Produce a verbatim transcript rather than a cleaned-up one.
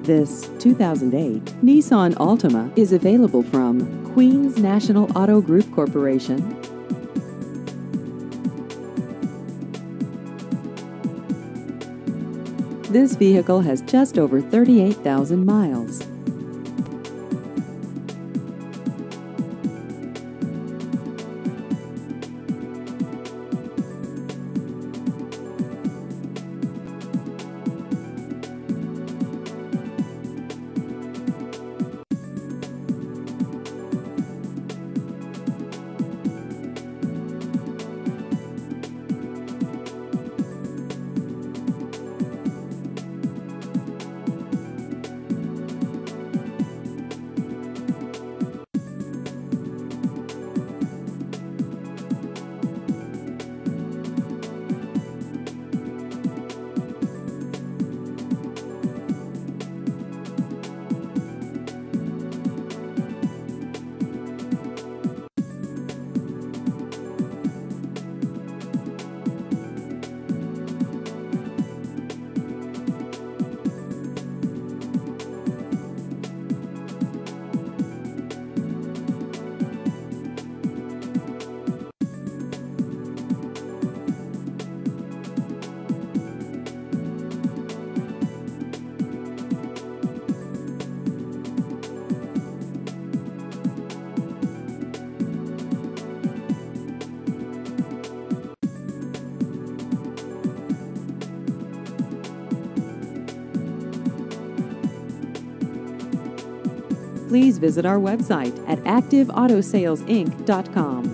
This two thousand eight Nissan Altima is available from Queens National Auto Group Corporation. This vehicle has just over thirty-eight thousand miles. Please visit our website at active auto sales inc dot com.